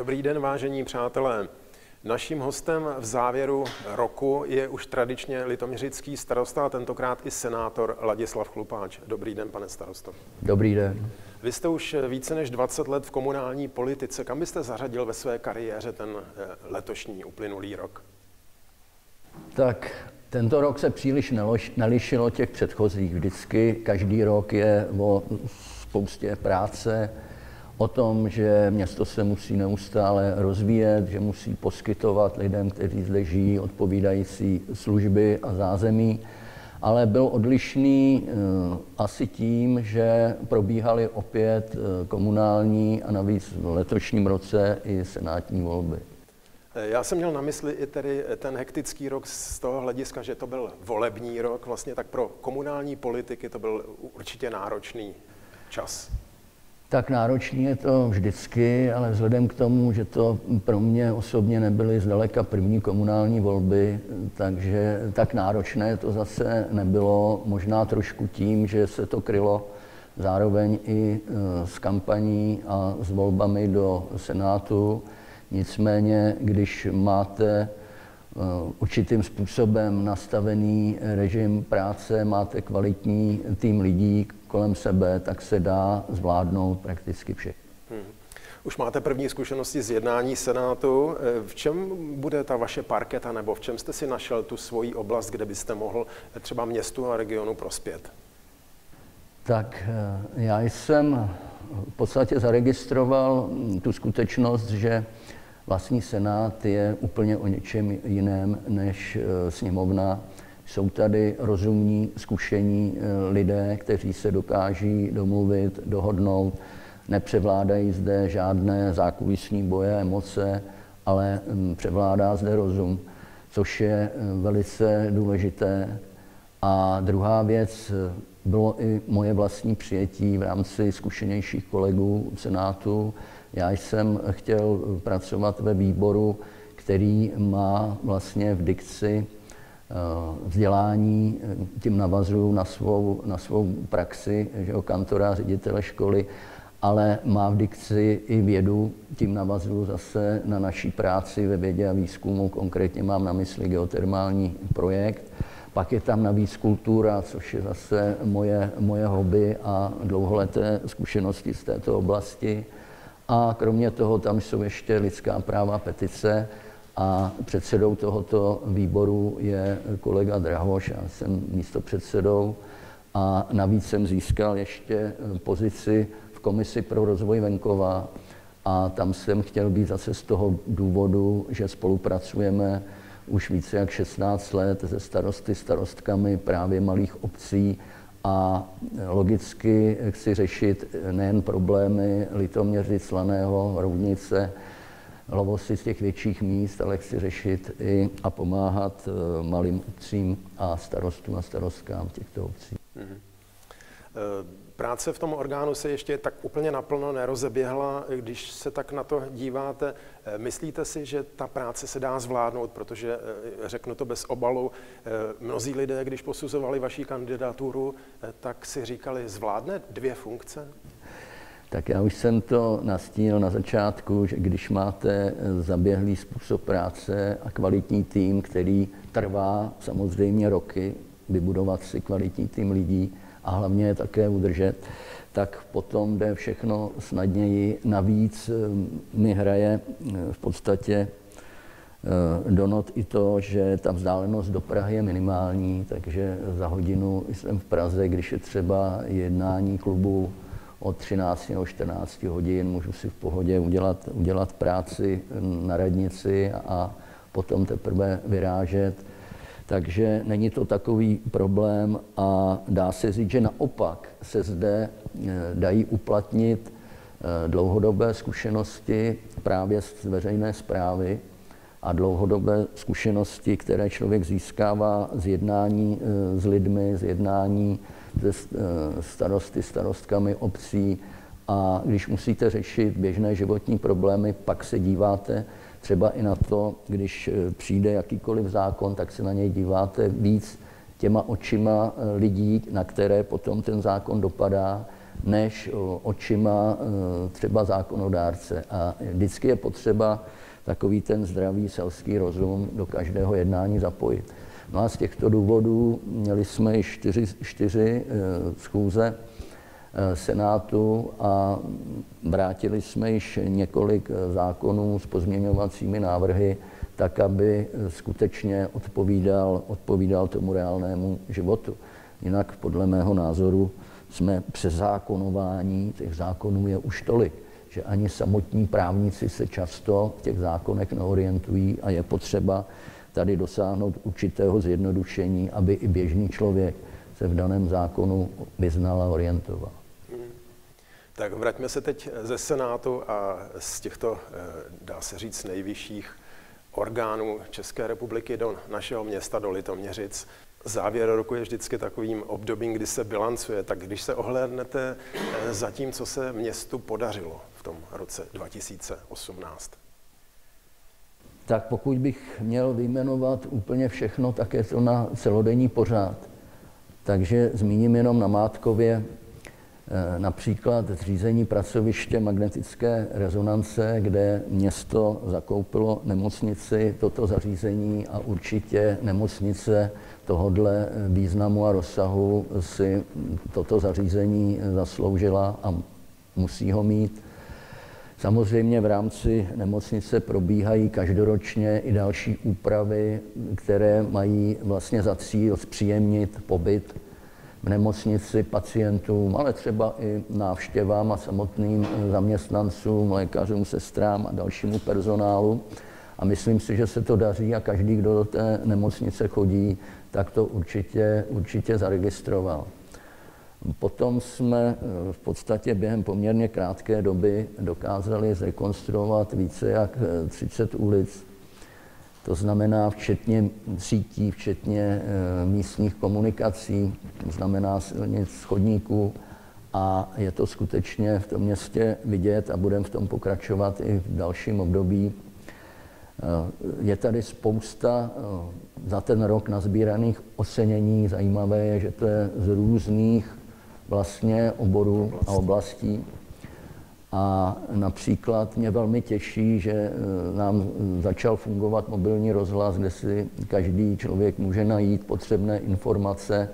Dobrý den, vážení přátelé. Naším hostem v závěru roku je už tradičně litoměřický starosta a tentokrát i senátor Ladislav Chlupáč. Dobrý den, pane starosto. Dobrý den. Vy jste už více než 20 let v komunální politice. Kam byste zařadil ve své kariéře ten letošní uplynulý rok? Tak tento rok se příliš nelišil od těch předchozích. Vždycky každý rok je o spoustě práce, o tom, že město se musí neustále rozvíjet, že musí poskytovat lidem, kteří zde žijí, odpovídající služby a zázemí, ale byl odlišný asi tím, že probíhaly opět komunální a navíc v letošním roce i senátní volby. Já jsem měl na mysli i tedy ten hektický rok z toho hlediska, že to byl volební rok, vlastně tak pro komunální politiky to byl určitě náročný čas. Tak náročný je to vždycky, ale vzhledem k tomu, že to pro mě osobně nebyly zdaleka první komunální volby, takže tak náročné to zase nebylo, možná trošku tím, že se to krylo zároveň i s kampaní a s volbami do Senátu. Nicméně, když máte určitým způsobem nastavený režim práce, máte kvalitní tým lidí kolem sebe, tak se dá zvládnout prakticky vše. Už máte první zkušenosti z jednání Senátu. V čem bude ta vaše parketa, nebo v čem jste si našel tu svoji oblast, kde byste mohl třeba městu a regionu prospět? Tak já jsem v podstatě zaregistroval tu skutečnost, že vlastní Senát je úplně o něčem jiném než sněmovna. Jsou tady rozumní, zkušení lidé, kteří se dokáží domluvit, dohodnout. Nepřevládají zde žádné zákulisní boje, emoce, ale převládá zde rozum, což je velice důležité. A druhá věc bylo i moje vlastní přijetí v rámci zkušenějších kolegů v Senátu. Já jsem chtěl pracovat ve výboru, který má vlastně v dikci vzdělání, tím navazuju na svou praxi, že kantora, ředitele školy, ale má v dikci i vědu, tím navazuju zase na naší práci ve vědě a výzkumu, konkrétně mám na mysli geotermální projekt. Pak je tam navíc kultura, což je zase moje hobby a dlouholeté zkušenosti z této oblasti. A kromě toho tam jsou ještě lidská práva, petice a předsedou tohoto výboru je kolega Drahoš, já jsem místopředsedou a navíc jsem získal ještě pozici v komisi pro rozvoj venkova a tam jsem chtěl být zase z toho důvodu, že spolupracujeme už více jak 16 let se starostkami právě malých obcí a logicky chci řešit nejen problémy Litoměřic, Slaného, Roudnice, Lovosy z těch větších míst, ale chci řešit i a pomáhat malým obcím a starostům a starostkám těchto obcí. Práce v tom orgánu se ještě tak úplně naplno nerozeběhla. Když se tak na to díváte, myslíte si, že ta práce se dá zvládnout, protože, řeknu to bez obalu, mnozí lidé, když posuzovali vaši kandidaturu, tak si říkali, zvládne 2 funkce? Tak já už jsem to nastínil na začátku, že když máte zaběhlý způsob práce a kvalitní tým, který trvá samozřejmě roky, vybudovat si kvalitní tým lidí, a hlavně je také udržet, tak potom jde všechno snadněji. Navíc mi hraje v podstatě do not i to, že ta vzdálenost do Prahy je minimální, takže za hodinu jsem v Praze, když je třeba jednání klubu od 13 nebo 14 hodin, můžu si v pohodě udělat práci na radnici a potom teprve vyrážet. Takže není to takový problém a dá se říct, že naopak se zde dají uplatnit dlouhodobé zkušenosti právě z veřejné správy a dlouhodobé zkušenosti, které člověk získává z jednání s lidmi, z jednání se starostkami obcí a když musíte řešit běžné životní problémy, pak se díváte třeba i na to, když přijde jakýkoliv zákon, tak se na něj díváte víc těma očima lidí, na které potom ten zákon dopadá, než očima třeba zákonodárce. A vždycky je potřeba takový ten zdravý selský rozum do každého jednání zapojit. No a z těchto důvodů měli jsme i čtyři schůze Senátu a vrátili jsme již několik zákonů s pozměňovacími návrhy, tak, aby skutečně odpovídal tomu reálnému životu. Jinak podle mého názoru jsme přezákonování, těch zákonů je už tolik, že ani samotní právníci se často v těch zákonech neorientují a je potřeba tady dosáhnout určitého zjednodušení, aby i běžný člověk se v daném zákonu vyznal a orientoval. Tak vraťme se teď ze Senátu a z těchto, dá se říct, nejvyšších orgánů České republiky do našeho města, do Litoměřic. Závěr roku je vždycky takovým obdobím, kdy se bilancuje. Tak když se ohlédnete za tím, co se městu podařilo v tom roce 2018? Tak pokud bych měl vyjmenovat úplně všechno, tak je to na celodenní pořád. Takže zmíním jenom namátkově například zřízení pracoviště magnetické rezonance, kde město zakoupilo nemocnici, toto zařízení a určitě nemocnice tohodle významu a rozsahu si toto zařízení zasloužila a musí ho mít. Samozřejmě v rámci nemocnice probíhají každoročně i další úpravy, které mají vlastně za cíl zpříjemnit pobyt v nemocnici pacientům, ale třeba i návštěvám a samotným zaměstnancům, lékařům, sestrám a dalšímu personálu. A myslím si, že se to daří a každý, kdo do té nemocnice chodí, tak to určitě zaregistroval. Potom jsme v podstatě během poměrně krátké doby dokázali zrekonstruovat více jak 30 ulic. To znamená včetně sítí, včetně místních komunikací, to znamená silnic, chodníků. A je to skutečně v tom městě vidět a budeme v tom pokračovat i v dalším období. Je tady spousta za ten rok nazbíraných ocenění. Zajímavé je, že to je z různých vlastně oborů a oblastí. A například mě velmi těší, že nám začal fungovat mobilní rozhlas, kde si každý člověk může najít potřebné informace,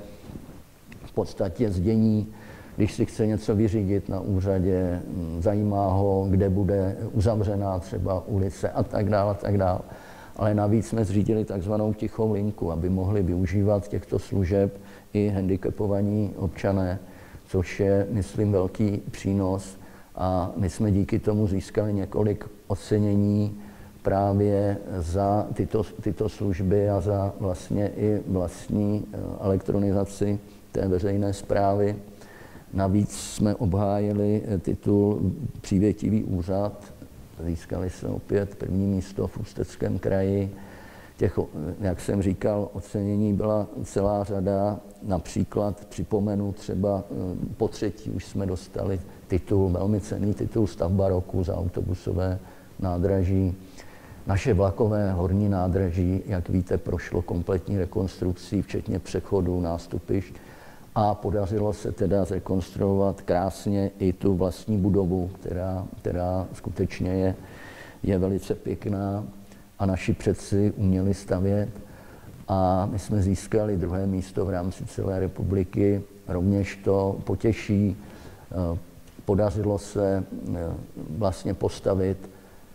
v podstatě zdění, když si chce něco vyřídit na úřadě, zajímá ho, kde bude uzavřená třeba ulice a tak dále, a tak dále. Ale navíc jsme zřídili takzvanou tichou linku, aby mohli využívat těchto služeb i handicapovaní občané, což je, myslím, velký přínos. A my jsme díky tomu získali několik ocenění právě za tyto služby a za vlastně i vlastní elektronizaci té veřejné správy. Navíc jsme obhájili titul Přívětivý úřad. Získali jsme opět první místo v Ústeckém kraji. Těch, jak jsem říkal, ocenění byla celá řada. Například připomenu třeba po třetí už jsme dostali titul, velmi cenný titul Stavba roku za autobusové nádraží. Naše vlakové horní nádraží, jak víte, prošlo kompletní rekonstrukcí, včetně přechodů, nástupišť. A podařilo se teda zrekonstruovat krásně i tu vlastní budovu, která skutečně je velice pěkná a naši předci uměli stavět. A my jsme získali druhé místo v rámci celé republiky. Rovněž to potěší. Podařilo se vlastně postavit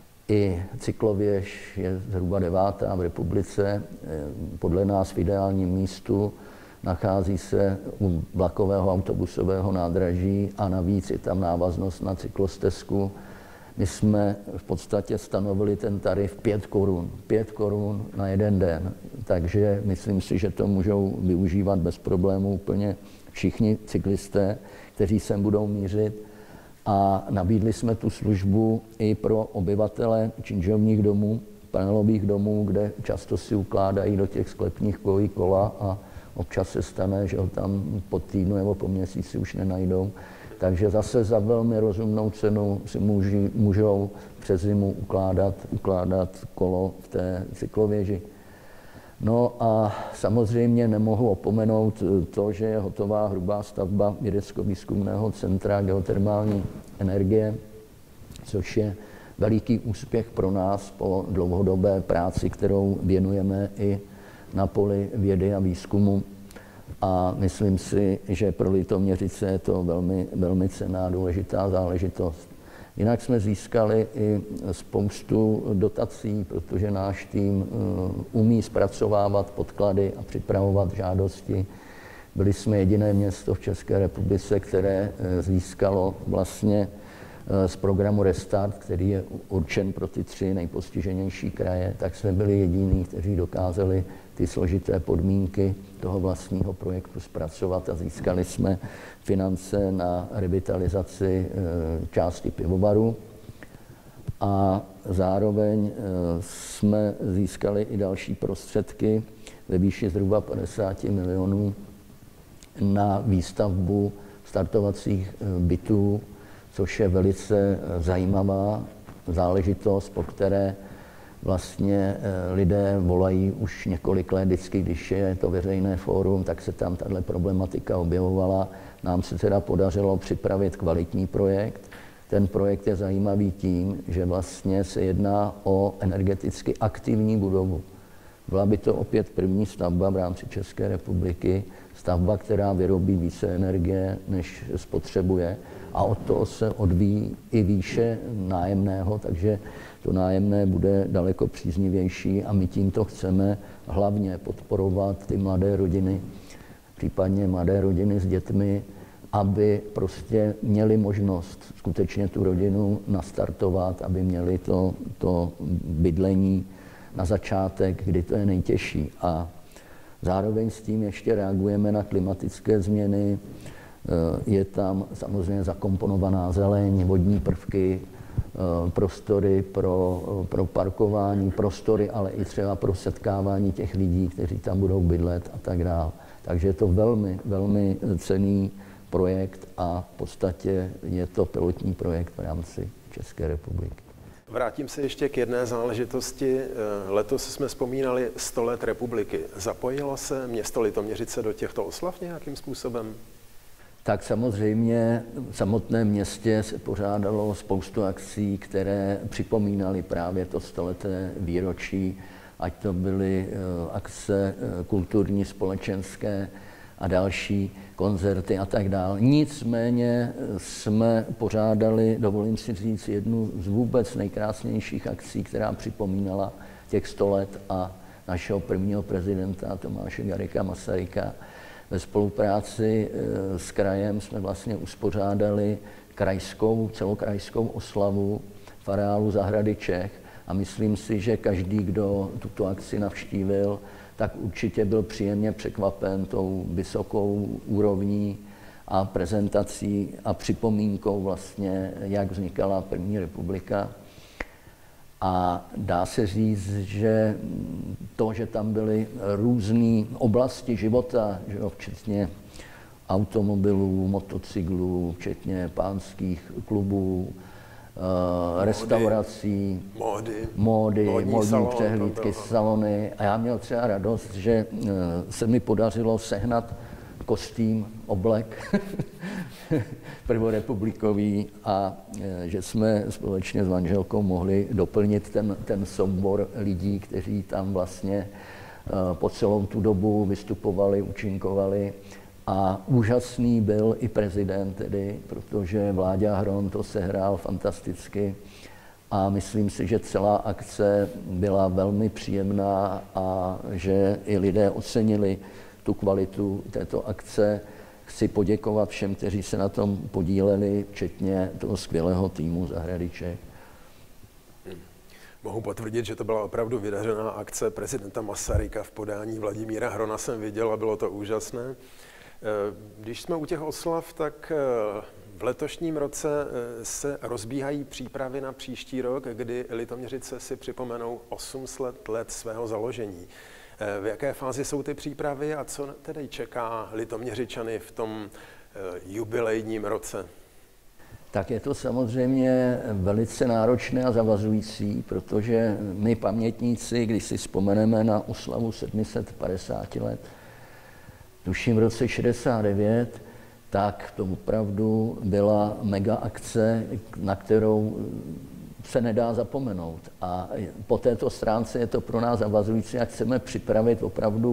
i cyklověž, je zhruba 9. v republice, podle nás v ideálním místu. Nachází se u vlakového autobusového nádraží a navíc je tam návaznost na cyklostezku. My jsme v podstatě stanovili ten tarif 5 korun. 5 korun na jeden den. Takže myslím si, že to můžou využívat bez problémů úplně všichni cyklisté, kteří sem budou mířit. A nabídli jsme tu službu i pro obyvatele činžovních domů, panelových domů, kde často si ukládají do těch sklepních kolí kola a občas se stane, že ho tam po týdnu nebo po měsíci už nenajdou. Takže zase za velmi rozumnou cenu si můžou přes zimu ukládat kolo v té cyklověži. No a samozřejmě nemohu opomenout to, že je hotová hrubá stavba vědecko-výzkumného centra geotermální energie, což je veliký úspěch pro nás po dlouhodobé práci, kterou věnujeme i na poli vědy a výzkumu. A myslím si, že pro Litoměřice je to velmi, velmi cenná, důležitá záležitost. Jinak jsme získali i spoustu dotací, protože náš tým umí zpracovávat podklady a připravovat žádosti. Byli jsme jediné město v České republice, které získalo vlastně z programu Restart, který je určen pro ty 3 nejpostiženější kraje, tak jsme byli jediní, kteří dokázali ty složité podmínky toho vlastního projektu zpracovat a získali jsme finance na revitalizaci části pivovaru. A zároveň jsme získali i další prostředky ve výši zhruba 50 milionů na výstavbu startovacích bytů, což je velice zajímavá záležitost, po které vlastně lidé volají už několik let, vždycky, když je to veřejné fórum, tak se tam tato problematika objevovala. Nám se teda podařilo připravit kvalitní projekt. Ten projekt je zajímavý tím, že vlastně se jedná o energeticky aktivní budovu. Byla by to opět první stavba v rámci České republiky, stavba, která vyrobí více energie, než spotřebuje. A od toho se odvíjí i výše nájemného, takže to nájemné bude daleko příznivější a my tímto chceme hlavně podporovat ty mladé rodiny, případně mladé rodiny s dětmi, aby prostě měli možnost skutečně tu rodinu nastartovat, aby měli to bydlení na začátek, kdy to je nejtěžší. A zároveň s tím ještě reagujeme na klimatické změny. Je tam samozřejmě zakomponovaná zeleň, vodní prvky, prostory pro parkování, prostory, ale i třeba pro setkávání těch lidí, kteří tam budou bydlet a tak dále. Takže je to velmi, velmi cenný projekt a v podstatě je to pilotní projekt v rámci České republiky. Vrátím se ještě k jedné záležitosti. Letos jsme vzpomínali 100 let republiky. Zapojilo se město Litoměřice do těchto oslav nějakým způsobem? Tak samozřejmě v samotném městě se pořádalo spoustu akcí, které připomínaly právě to 100leté výročí, ať to byly akce kulturní, společenské a další koncerty a tak dále. Nicméně jsme pořádali, dovolím si říct, jednu z vůbec nejkrásnějších akcí, která připomínala těch 100 let a našeho prvního prezidenta Tomáše Garrigua Masaryka. Ve spolupráci s krajem jsme vlastně uspořádali celokrajskou oslavu v areálu Zahrady Čech a myslím si, že každý, kdo tuto akci navštívil, tak určitě byl příjemně překvapen tou vysokou úrovní a prezentací a připomínkou vlastně, jak vznikala první republika. A dá se říct, že to, že tam byly různé oblasti života, že jo, včetně automobilů, motocyklů, včetně pánských klubů, restaurací, módy, módní přehlídky, salony. A já měl třeba radost, že se mi podařilo sehnat kostým, oblek prvorepublikový a že jsme společně s manželkou mohli doplnit ten soubor lidí, kteří tam vlastně po celou tu dobu vystupovali, účinkovali. A úžasný byl i prezident tedy, protože Vláďa Hron to sehrál fantasticky a myslím si, že celá akce byla velmi příjemná a že i lidé ocenili tu kvalitu této akce. Chci poděkovat všem, kteří se na tom podíleli, včetně toho skvělého týmu Zahrady Čech. Mohu potvrdit, že to byla opravdu vydařená akce prezidenta Masaryka v podání Vladimíra Hrona jsem viděl a bylo to úžasné. Když jsme u těch oslav, tak v letošním roce se rozbíhají přípravy na příští rok, kdy Litoměřice si připomenou 800 let svého založení. V jaké fázi jsou ty přípravy a co tedy čeká Litoměřičany v tom jubilejním roce? Tak je to samozřejmě velice náročné a zavazující, protože my pamětníci, když si vzpomeneme na oslavu 750 let, tuším v roce 69, tak to opravdu byla mega akce, na kterou se nedá zapomenout. A po této stránce je to pro nás zavazující a chceme připravit opravdu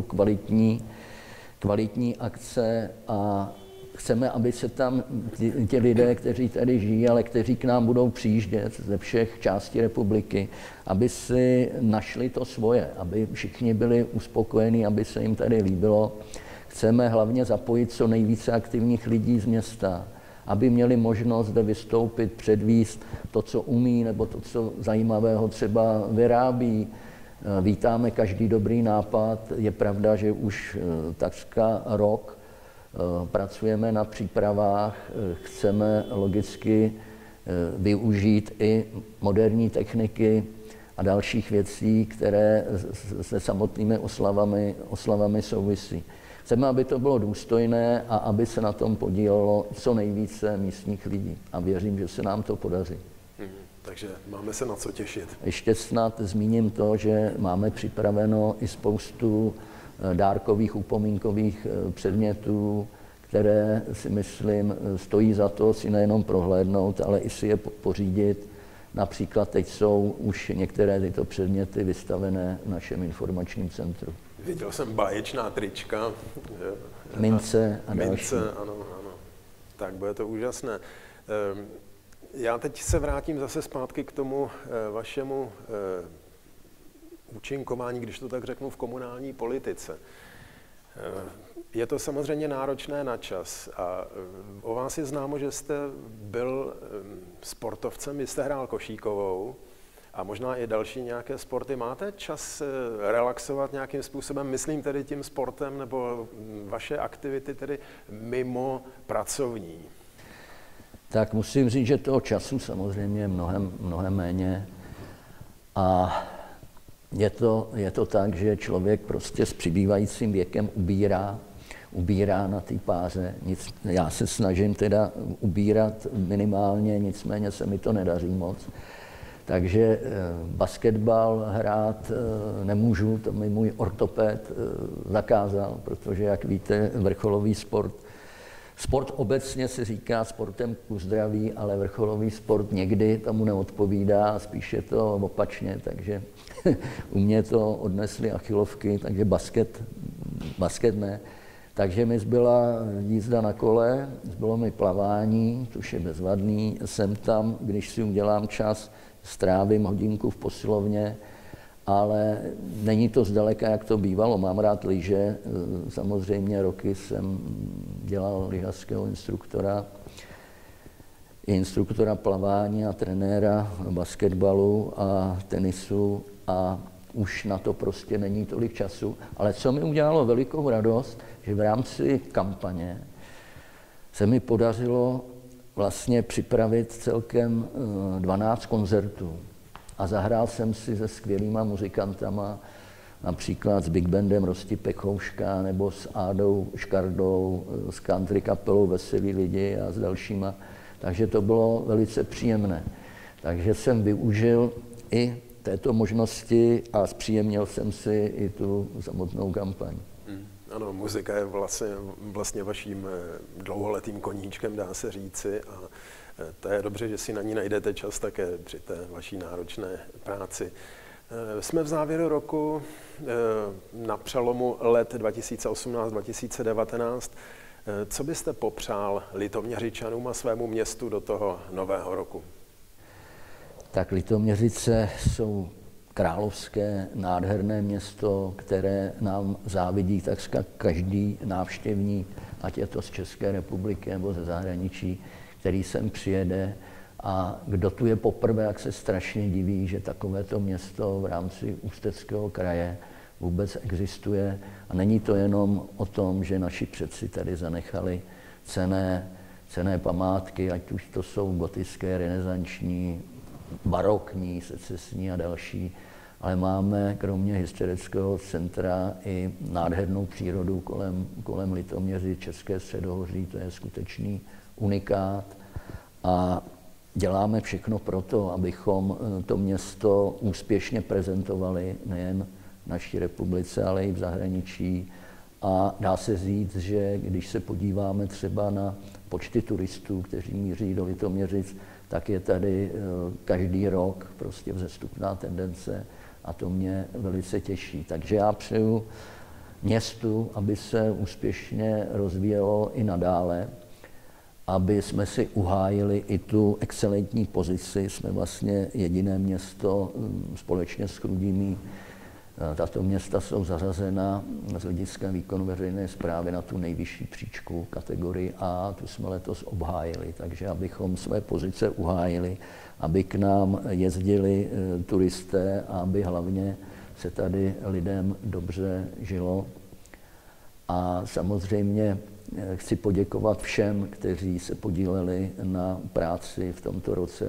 kvalitní akce a chceme, aby se tam ti lidé, kteří tady žijí, ale kteří k nám budou přijíždět ze všech částí republiky, aby si našli to svoje, aby všichni byli uspokojení, aby se jim tady líbilo. Chceme hlavně zapojit co nejvíce aktivních lidí z města, aby měli možnost zde vystoupit, předvést to, co umí, nebo to, co zajímavého třeba vyrábí. Vítáme každý dobrý nápad. Je pravda, že už takřka rok pracujeme na přípravách, chceme logicky využít i moderní techniky a dalších věcí, které se samotnými oslavami souvisí. Chceme, aby to bylo důstojné a aby se na tom podílelo co nejvíce místních lidí. A věřím, že se nám to podaří. Takže máme se na co těšit. Ještě snad zmíním to, že máme připraveno i spoustu dárkových, upomínkových předmětů, které si myslím stojí za to si nejenom prohlédnout, ale i si je pořídit. Například teď jsou už některé tyto předměty vystavené v našem informačním centru. Viděl jsem báječná trička. Mince a další. Mince, ano. Tak bude to úžasné. Já teď se vrátím zase zpátky k tomu vašemu účinkování, když to tak řeknu, v komunální politice. Je to samozřejmě náročné na čas a o vás je známo, že jste byl sportovcem, vy jste hrál košíkovou a možná i další nějaké sporty. Máte čas relaxovat nějakým způsobem, myslím tedy tím sportem, nebo vaše aktivity tedy mimo pracovní? Tak musím říct, že toho času samozřejmě je mnohem méně a je to tak, že člověk prostě s přibývajícím věkem ubírá na té páře. Já se snažím teda ubírat minimálně, nicméně se mi to nedaří moc. Takže basketbal hrát nemůžu, to mi můj ortoped zakázal, protože, jak víte, vrcholový sport obecně se říká sportem ku zdraví, ale vrcholový sport někdy tomu neodpovídá, spíš je to opačně, takže u mě to odnesly achilovky, takže basket ne. Takže mi zbyla jízda na kole, zbylo mi plavání, což je bezvadný. Jsem tam, když si udělám čas, strávím hodinku v posilovně, ale není to zdaleka, jak to bývalo. Mám rád lyže, samozřejmě roky jsem dělal lyžařského instruktora plavání a trenéra basketbalu a tenisu a už na to prostě není tolik času. Ale co mi udělalo velikou radost, že v rámci kampaně se mi podařilo vlastně připravit celkem 12 koncertů. A zahrál jsem si se skvělýma muzikantama, například s Big Bandem Rosti Pechouška nebo s Ádou Škardou, s country kapelou Veselí lidi a s dalšíma. Takže to bylo velice příjemné. Takže jsem využil i této možnosti a zpříjemnil jsem si i tu samotnou kampaň. Ano, muzika je vlastně vaším dlouholetým koníčkem, dá se říci, a to je dobře, že si na ní najdete čas také při té vaší náročné práci. Jsme v závěru roku na přelomu let 2018-2019. Co byste popřál Litoměřičanům a svému městu do toho nového roku? Tak Litoměřice jsou královské, nádherné město, které nám závidí takřka každý návštěvník, ať je to z České republiky nebo ze zahraničí, který sem přijede. A kdo tu je poprvé, jak se strašně diví, že takovéto město v rámci Ústeckého kraje vůbec existuje. A není to jenom o tom, že naši předci tady zanechali cenné památky, ať už to jsou gotické, renesanční, barokní, secesní a další, ale máme kromě historického centra i nádhernou přírodu kolem Litoměřic, České středohoří, to je skutečný unikát. A děláme všechno pro to, abychom to město úspěšně prezentovali nejen v naší republice, ale i v zahraničí. A dá se říct, že když se podíváme třeba na počty turistů, kteří míří do Litoměřic, tak je tady každý rok prostě vzestupná tendence a to mě velice těší. Takže já přeju městu, aby se úspěšně rozvíjelo i nadále, aby jsme si uhájili i tu excelentní pozici. Jsme vlastně jediné město společně s Chrudimí. Tato města jsou zařazena z hlediska výkonu veřejné správy na tu nejvyšší příčku kategorii A, tu jsme letos obhájili, takže abychom své pozice uhájili, aby k nám jezdili turisté a aby hlavně se tady lidem dobře žilo. A samozřejmě chci poděkovat všem, kteří se podíleli na práci v tomto roce,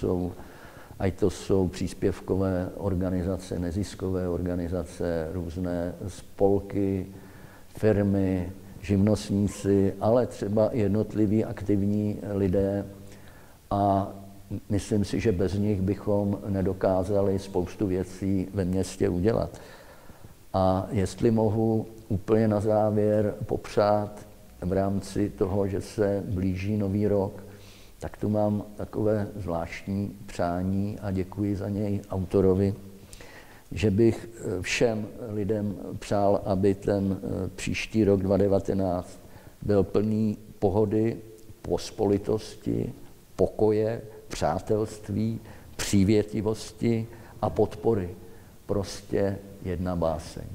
ať to jsou příspěvkové organizace, neziskové organizace, různé spolky, firmy, živnostníci, ale třeba jednotliví aktivní lidé. A myslím si, že bez nich bychom nedokázali spoustu věcí ve městě udělat. A jestli mohu úplně na závěr popřát v rámci toho, že se blíží nový rok, tak tu mám takové zvláštní přání a děkuji za něj autorovi, že bych všem lidem přál, aby ten příští rok 2019 byl plný pohody, pospolitosti, pokoje, přátelství, přívětivosti a podpory. Prostě jedna báseň.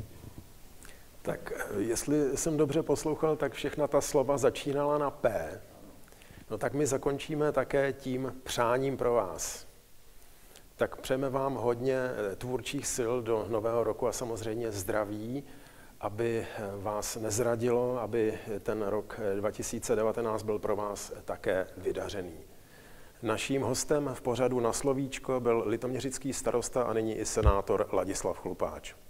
Tak jestli jsem dobře poslouchal, tak všechna ta slova začínala na P. No tak my zakončíme také tím přáním pro vás. Tak přejeme vám hodně tvůrčích sil do nového roku a samozřejmě zdraví, aby vás nezradilo, aby ten rok 2019 byl pro vás také vydařený. Naším hostem v pořadu Na slovíčko byl litoměřický starosta a nyní i senátor Ladislav Chlupáč.